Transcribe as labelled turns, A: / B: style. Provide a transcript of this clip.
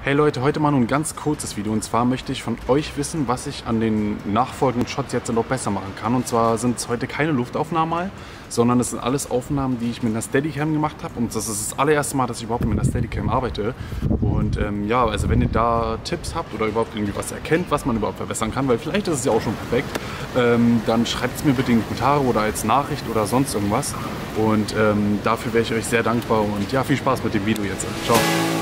A: Hey Leute, heute mal nur ein ganz kurzes Video und zwar möchte ich von euch wissen, was ich an den nachfolgenden Shots jetzt noch besser machen kann. Und zwar sind es heute keine Luftaufnahmen mal, sondern es sind alles Aufnahmen, die ich mit einer Steadicam gemacht habe und das ist das allererste Mal, dass ich überhaupt mit einer Steadicam arbeite. Und ja, also wenn ihr da Tipps habt oder überhaupt irgendwie was erkennt, was man überhaupt verbessern kann, weil vielleicht ist es ja auch schon perfekt, dann schreibt es mir bitte in die Kommentare oder als Nachricht oder sonst irgendwas. Und dafür wäre ich euch sehr dankbar und ja, viel Spaß mit dem Video jetzt. Ciao.